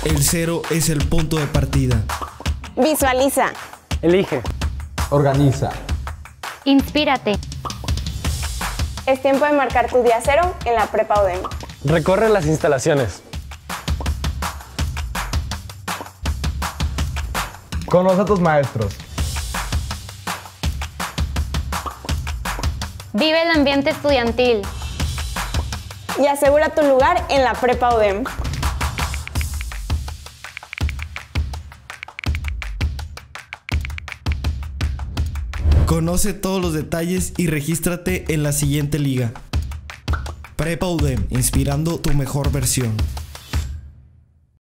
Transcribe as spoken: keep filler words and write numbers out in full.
El cero es el punto de partida. Visualiza. Elige. Organiza. Inspírate. Es tiempo de marcar tu día cero en la Prepa U D E M. Recorre las instalaciones. Conoce a tus maestros. Vive el ambiente estudiantil. Y asegura tu lugar en la Prepa U D E M. Conoce todos los detalles y regístrate en la siguiente liga. Prepa U D E M, inspirando tu mejor versión.